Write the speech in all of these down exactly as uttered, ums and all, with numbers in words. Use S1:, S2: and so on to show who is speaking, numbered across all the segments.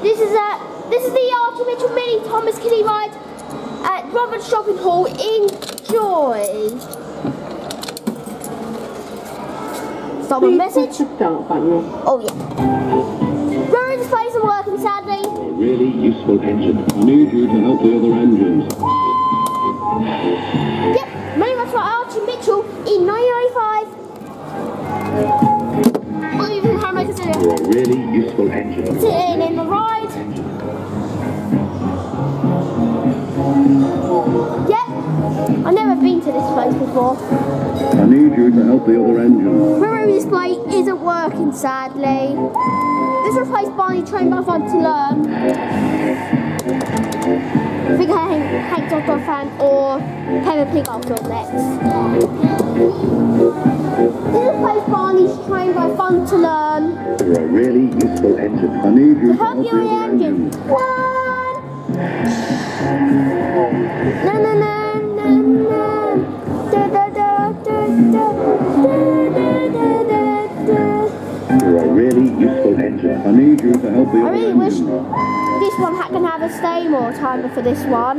S1: This is a this is the Archie Mitchell Mini Thomas Kiddie ride at Roberts Shopping Hall. Enjoy. Stop a message.
S2: Start button.
S1: Oh yeah. Rear display isn't working sadly.
S3: A really useful engine. I need you to help the other engines.
S1: Yep, many much like Archie Mitchell in nineteen ninety-five. Oh, you can make it
S3: A really useful engine.
S1: sitting in the ride. Yep, I've never been to this place before.
S3: I need you to help the other engines.
S1: Rear display isn't working sadly. This replaced Barney trained by Fun to Learn. I think I Hank, Hank Doctor fan or Kevin Pig after next. This replaced Barney's trained by Fun to Learn.
S3: You're a really useful engine. I need you
S1: To
S3: to
S1: help
S3: help
S1: you
S3: the
S1: with the
S3: other
S1: engine.
S3: engines.
S1: One. Na na na na na. Da da da da da. Da da da da.
S3: You're a really useful engine. I need you to help the
S1: I
S3: other
S1: really wish
S3: engines.
S1: this one can have a stay more timer for this one.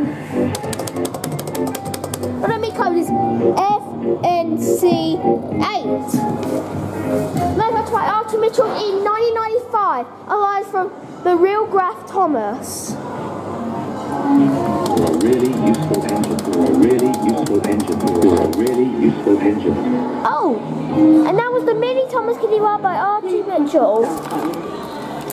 S1: But let me code is F N C eight. Manufactured by Archie Mitchell in nineteen ninety-five. Alive from the real Graf Thomas.
S3: You're a really useful engine. You're a really useful engine. You're a really useful engine.
S1: Oh, and that was the Mini Thomas Kiddie ride by Archie Mitchell.